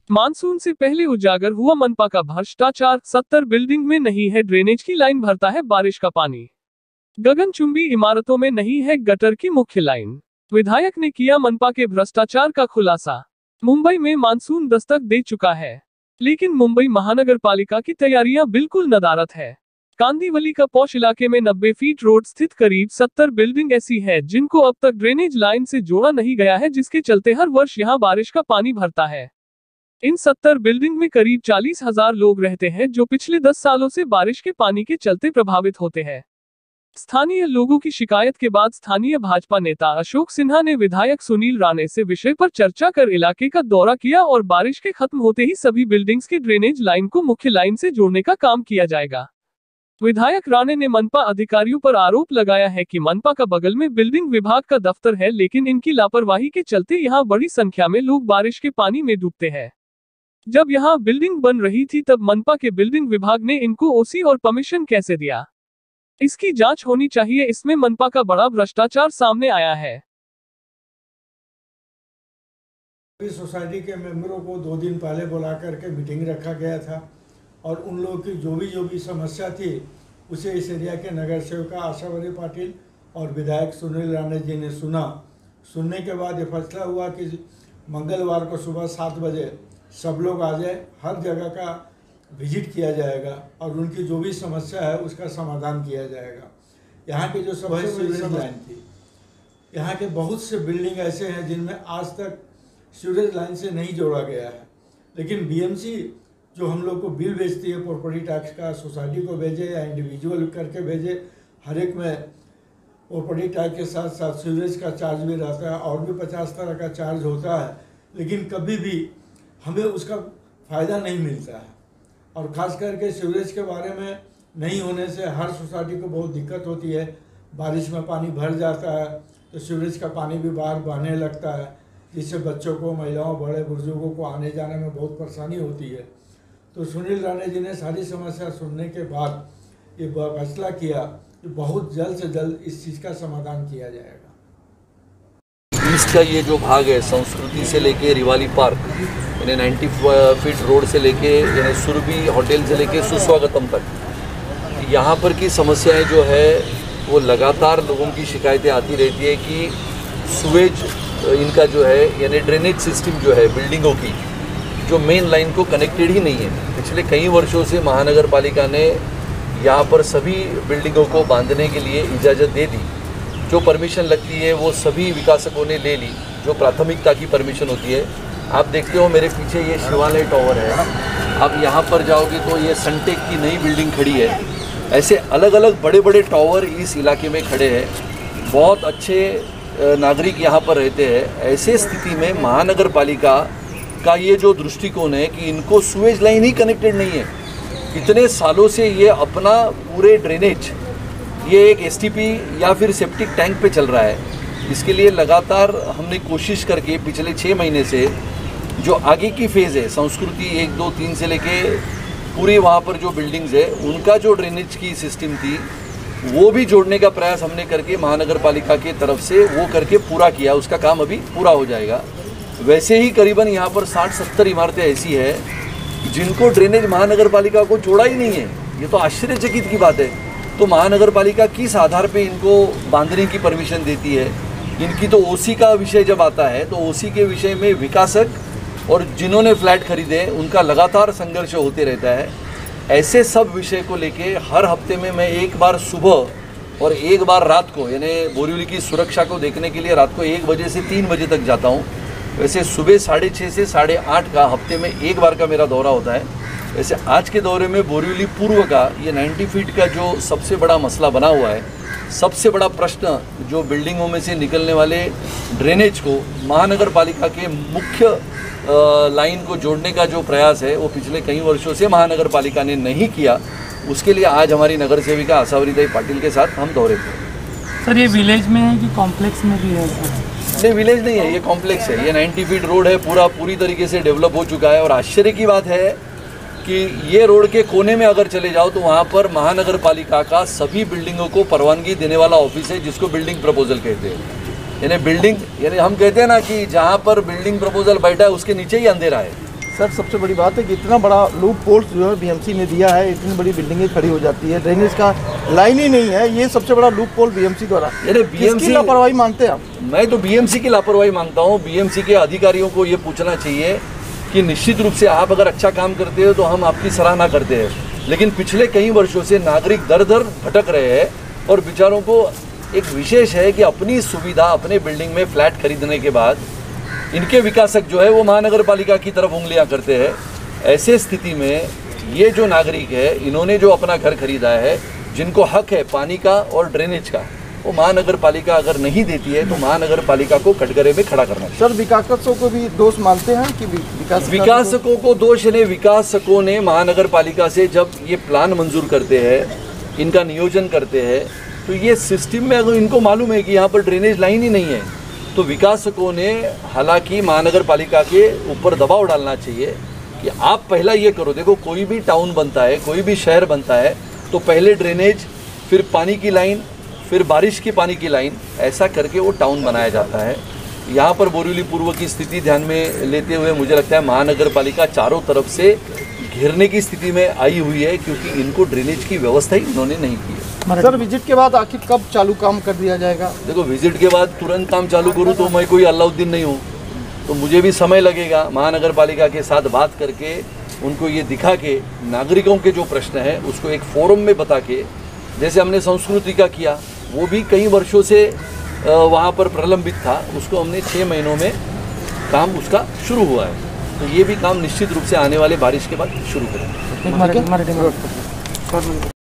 Monsoon से पहले उजागर हुआ मनपा का भ्रष्टाचार। 70 बिल्डिंग में नहीं है ड्रेनेज की लाइन, भरता है बारिश का पानी। गगनचुंबी इमारतों में नहीं है गटर की मुख्य लाइन। विधायक ने किया मनपा के भ्रष्टाचार का खुलासा। मुंबई में मानसून दस्तक दे चुका है, लेकिन मुंबई महानगर पालिका की तैयारियां बिल्कुल नदारद है। कांदिवली का पौष इलाके में 90 फीट रोड स्थित करीब 70 बिल्डिंग ऐसी है जिनको अब तक ड्रेनेज लाइन से जोड़ा नहीं गया है, जिसके चलते हर वर्ष यहां बारिश का पानी भरता है। इन 70 बिल्डिंग में करीब 40,000 लोग रहते हैं, जो पिछले 10 सालों से बारिश के पानी के चलते प्रभावित होते हैं। स्थानीय लोगों की शिकायत के बाद स्थानीय भाजपा नेता अशोक सिन्हा ने विधायक सुनील राणे से विषय पर चर्चा कर इलाके का दौरा किया और बारिश के खत्म होते ही सभी बिल्डिंग्स की ड्रेनेज लाइन को मुख्य लाइन से जोड़ने का काम किया जाएगा। विधायक राणे ने मनपा अधिकारियों पर आरोप लगाया है कि मनपा का बगल में बिल्डिंग विभाग का दफ्तर है, लेकिन इनकी लापरवाही के चलते यहां बड़ी संख्या में लोग बारिश के पानी में डूबते हैं। जब यहां बिल्डिंग बन रही थी तब मनपा के बिल्डिंग विभाग ने इनको ओसी और परमिशन कैसे दिया, इसकी जांच होनी चाहिए। इसमें मनपा का बड़ा भ्रष्टाचार सामने आया है। सोसाइटी के मेंबरों को 2 दिन पहले बुला करके मीटिंग रखा गया था और उन लोगों की जो भी समस्या थी उसे इस एरिया के नगर सेविका आशावरी पाटिल और विधायक सुनील राणे जी ने सुनने के बाद ये फैसला हुआ कि मंगलवार को सुबह 7 बजे सब लोग आ जाए, हर जगह का विजिट किया जाएगा और उनकी जो भी समस्या है उसका समाधान किया जाएगा। यहाँ की जो सबसे बड़ी लाइन थी, यहाँ के बहुत से बिल्डिंग ऐसे हैं जिनमें आज तक सीवरेज लाइन से नहीं जोड़ा गया है, लेकिन बीएमसी जो हम लोग को बिल भेजती है प्रॉपर्टी टैक्स का, सोसाइटी को भेजे या इंडिविजुअल करके भेजे, हर एक में प्रॉपर्टी टैक्स के साथ साथ सीवरेज का चार्ज भी रहता है और भी 50 तरह का चार्ज होता है, लेकिन कभी भी हमें उसका फ़ायदा नहीं मिलता है। और ख़ास करके सीवरेज के बारे में नहीं होने से हर सोसाइटी को बहुत दिक्कत होती है। बारिश में पानी भर जाता है तो सीवरेज का पानी भी बाहर बहने लगता है, जिससे बच्चों को, महिलाओं, बड़े बुजुर्गों को आने जाने में बहुत परेशानी होती है। तो सुनील राणे जी ने सारी समस्या सुनने के बाद ये फैसला किया कि बहुत जल्द से जल्द इस चीज़ का समाधान किया जाएगा। इसका ये जो भाग है संस्कृति से लेके रिवाली पार्क, यानी 90 फीट रोड से लेके यानी सुरभि होटल से लेके सुस्वागतम तक, यहाँ पर की समस्याएं जो है वो लगातार लोगों की शिकायतें आती रहती है कि सुवेज इनका जो है यानी ड्रेनेज सिस्टम जो है बिल्डिंगों की जो मेन लाइन को कनेक्टेड ही नहीं है। पिछले कई वर्षों से महानगर पालिका ने यहाँ पर सभी बिल्डिंगों को बांधने के लिए इजाज़त दे दी। जो परमिशन लगती है वो सभी विकासकों ने ले ली, जो प्राथमिकता की परमिशन होती है। आप देखते हो मेरे पीछे ये शिवालय टावर है, आप यहाँ पर जाओगे तो ये सनटेक की नई बिल्डिंग खड़ी है। ऐसे अलग अलग बड़े बड़े टावर इस इलाके में खड़े हैं, बहुत अच्छे नागरिक यहाँ पर रहते हैं। ऐसे स्थिति में महानगर पालिका का ये जो दृष्टिकोण है कि इनको सुवेज लाइन ही कनेक्टेड नहीं है, इतने सालों से ये अपना पूरे ड्रेनेज ये एक एसटीपी या फिर सेप्टिक टैंक पे चल रहा है। इसके लिए लगातार हमने कोशिश करके पिछले 6 महीने से जो आगे की फेज़ है संस्कृति 1, 2, 3 से लेके पूरी वहाँ पर जो बिल्डिंग्स है उनका जो ड्रेनेज की सिस्टम थी वो भी जोड़ने का प्रयास हमने करके महानगर पालिका की तरफ से वो करके पूरा किया। उसका काम अभी पूरा हो जाएगा। वैसे ही करीबन यहाँ पर 60-70 इमारतें ऐसी है जिनको ड्रेनेज महानगर पालिका को जोड़ा ही नहीं है। ये तो आश्चर्यचकित की बात है। तो महानगर पालिका किस आधार पे इनको बांधने की परमिशन देती है? इनकी तो ओसी का विषय जब आता है तो ओसी के विषय में विकासक और जिन्होंने फ्लैट खरीदे उनका लगातार संघर्ष होते रहता है। ऐसे सब विषय को लेके हर हफ्ते में मैं एक बार सुबह और एक बार रात को, यानी बोरीवली की सुरक्षा को देखने के लिए रात को 1 बजे से 3 बजे तक जाता हूँ। वैसे सुबह 6:30 से 8:30 का हफ्ते में एक बार का मेरा दौरा होता है। वैसे आज के दौरे में बोरीवली पूर्व का ये 90 फीट का जो सबसे बड़ा मसला बना हुआ है, सबसे बड़ा प्रश्न जो बिल्डिंगों में से निकलने वाले ड्रेनेज को महानगर पालिका के मुख्य लाइन को जोड़ने का जो प्रयास है वो पिछले कई वर्षों से महानगर पालिका ने नहीं किया। उसके लिए आज हमारी नगर सेविका आशावरी पाटिल के साथ हम दौरे थे। सर ये विलेज में है कि कॉम्प्लेक्स में भी है? नहीं, विलेज नहीं है, ये कॉम्प्लेक्स है। ये 90 फीट रोड है, पूरी तरीके से डेवलप हो चुका है। और आश्चर्य की बात है कि ये रोड के कोने में अगर चले जाओ तो वहाँ पर महानगर पालिका का सभी बिल्डिंगों को परवानगी देने वाला ऑफिस है, जिसको बिल्डिंग प्रपोजल कहते हैं। यानी हम कहते हैं ना कि जहाँ पर बिल्डिंग प्रपोजल बैठा है उसके नीचे ही अंधेरा है। सर सबसे बड़ी बात है कि इतना बड़ा लूप पोल्स जो है बीएमसी ने दिया है, इतनी बड़ी बिल्डिंगें खड़ी हो जाती है, ड्रेनेज का लाइन ही नहीं है, ये सबसे बड़ा लूप पोल बीएमसी द्वारा। किसकी लापरवाही मानते हैं आप? मैं तो बीएमसी की लापरवाही मानता हूँ। बीएमसी के अधिकारियों को ये पूछना चाहिए कि निश्चित रूप से आप अगर अच्छा काम करते हो तो हम आपकी सराहना करते हैं, लेकिन पिछले कई वर्षों से नागरिक दर दर भटक रहे हैं और बेचारों को एक विशेष है कि अपनी सुविधा अपने बिल्डिंग में फ्लैट खरीदने के बाद इनके विकासक जो है वो महानगर पालिका की तरफ उंगलियां करते हैं। ऐसे स्थिति में ये जो नागरिक है, इन्होंने जो अपना घर खरीदा है, जिनको हक है पानी का और ड्रेनेज का, वो महानगर पालिका अगर नहीं देती है तो महानगर पालिका को कटघरे में खड़ा करना चाहिए। सर विकासकों को भी दोष मानते हैं कि विकासकों को दोष है? विकासकों ने महानगर पालिका से जब ये प्लान मंजूर करते हैं, इनका नियोजन करते हैं, तो ये सिस्टम में अगर इनको मालूम है कि यहाँ पर ड्रेनेज लाइन ही नहीं है, तो विकासकों ने हालांकि महानगर पालिका के ऊपर दबाव डालना चाहिए कि आप पहला ये करो। देखो, कोई भी टाउन बनता है, कोई भी शहर बनता है, तो पहले ड्रेनेज, फिर पानी की लाइन, फिर बारिश की पानी की लाइन, ऐसा करके वो टाउन बनाया जाता है। यहाँ पर बोरीवली पूर्व की स्थिति ध्यान में लेते हुए मुझे लगता है महानगर पालिका चारों तरफ से घेरने की स्थिति में आई हुई है, क्योंकि इनको ड्रेनेज की व्यवस्था ही इन्होंने नहीं की है। सर विजिट के बाद आखिर कब चालू काम कर दिया जाएगा? देखो, विजिट के बाद तुरंत काम चालू करूँ तो मैं कोई अलाउद्दीन नहीं हूँ, तो मुझे भी समय लगेगा। महानगर पालिका के साथ बात करके उनको ये दिखा के नागरिकों के जो प्रश्न है उसको एक फोरम में बता के, जैसे हमने संस्कृति का किया, वो भी कई वर्षों से वहाँ पर प्रलंबित था, उसको हमने 6 महीनों में काम उसका शुरू हुआ है। तो ये भी काम निश्चित रूप से आने वाले बारिश के बाद शुरू करेंगे।